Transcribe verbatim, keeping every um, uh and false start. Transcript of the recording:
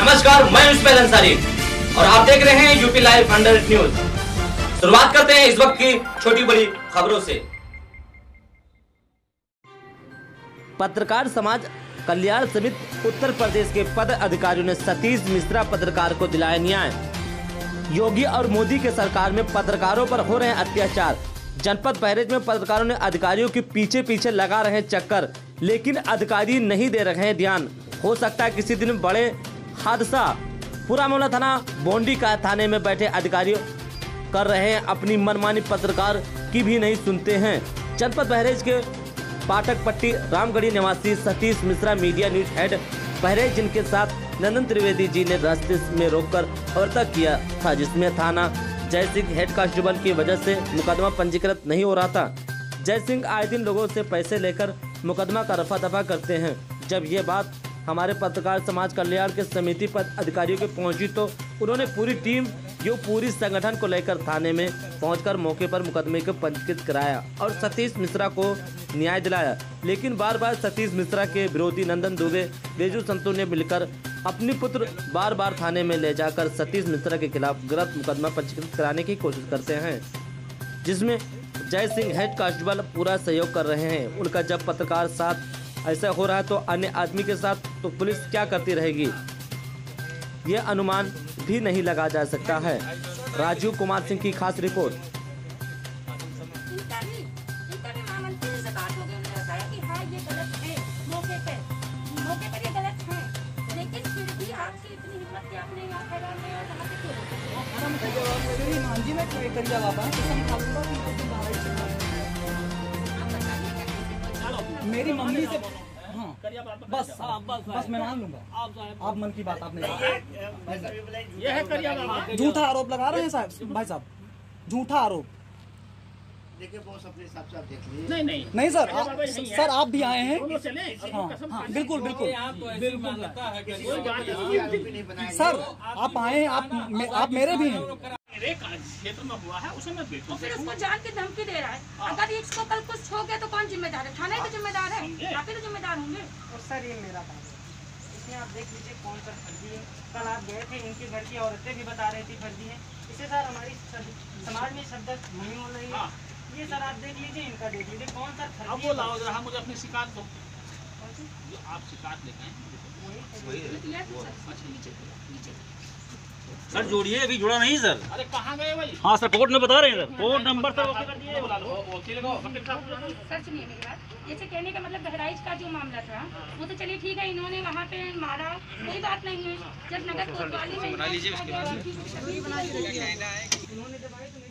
नमस्कार, मैं मुस्फिर अंसारी और आप देख रहे हैं यूपी लाइव हंड्रेड न्यूज। शुरुआत करते हैं इस वक्त की छोटी बड़ी खबरों से। पत्रकार समाज कल्याण समिति उत्तर प्रदेश के पद अधिकारियों ने सतीश मिश्रा पत्रकार को दिलाया न्याय। योगी और मोदी के सरकार में पत्रकारों पर हो रहे हैं अत्याचार। जनपद बहराइच में पत्रकारों ने अधिकारियों के पीछे पीछे लगा रहे हैं चक्कर, लेकिन अधिकारी नहीं दे रहे हैं ध्यान। हो सकता है किसी दिन बड़े हादसा। पूरा मामला थाना बोंडी का थाने में बैठे अधिकारियों कर रहे हैं अपनी मनमानी, पत्रकार की भी नहीं सुनते हैं। जनपद बहराइच के पाठक पट्टी रामगढ़ी निवासी Satish Mishra media news head Bahraich, जिनके साथ नंदन त्रिवेदी जी ने रास्ते में रोककर वार्ता किया था, जिसमें थाना जय सिंह हेड कांस्टेबल की वजह से मुकदमा पंजीकृत नहीं हो रहा था। जय सिंह आए दिन लोगों से पैसे लेकर मुकदमा का रफा दफा करते हैं। जब ये बात हमारे पत्रकार समाज कल्याण के समिति पद अधिकारियों के पहुंची तो उन्होंने पूरी टीम जो पूरी संगठन को लेकर थाने में पहुंचकर मौके पर मुकदमे को पंजीकृत कराया और सतीश मिश्रा को न्याय दिलाया। लेकिन बार बार सतीश मिश्रा के विरोधी नंदन दुबे, बेजू संतू ने मिलकर अपनी पुत्र बार बार थाने में ले जाकर सतीश मिश्रा के खिलाफ गलत मुकदमा पंजीकृत कराने की कोशिश करते हैं, जिसमें जय सिंह हेड कांस्टेबल पूरा सहयोग कर रहे हैं। उनका जब पत्रकार साथ ऐसा हो रहा है तो अन्य आदमी के साथ तो पुलिस क्या करती रहेगी, ये अनुमान भी नहीं लगा जा सकता है। राजीव कुमार सिंह की खास रिपोर्ट। मेरी मम्मी से हाँ बस बस बस मैं मान लूंगा। आप मन की बात आपने झूठा आरोप लगा रहे हैं साहब, भाई साहब झूठा आरोप। देखिए बॉस अपने हिसाब से आप देख लीजिए। नहीं नहीं नहीं सर, आप, सर आप भी आए हैं। हाँ हाँ बिल्कुल बिल्कुल बिल्कुल सर आप आए हैं, आप आप मेरे भी हैं। क्षेत्र में हुआ है उसे मैं बिल्कुल फिर उसको जान की धमकी दे रहा है। अगर इसको कल कुछ हो गया तो कौन जिम्मेदार है? थाने के जिम्मेदार है, आप ही तो जिम्मेदार होंगे। और सर ये मेरा बात है, इसमें आप देख लीजिए कौन सा फर्जी है। कल आप गए थे, इनके घर की औरतें भी बता रही थी फर्जी है। इसे सर हमारी समाज में शब्द नहीं हो रही है। ये सर आप देख लीजिए, इनका देख लीजिए कौन सा फर्जी। अब वो लाओ जरा मुझे अपनी शिकायत दो, जो आप शिकायत लेके सर जोड़िए, अभी जुड़ा नहीं सर। अरे कहाँ गए भाई? हाँ सर कोर्ट में बता रहे हैं सर, कोर्ट नंबर सर वकील को सर सुनिए मेरी बात। जैसे कहने का मतलब बहराइच का जो मामला था वो तो चलिए ठीक है, इन्होंने वहाँ पे मारा, कोई बात नहीं है। जब नगर कोतवाली में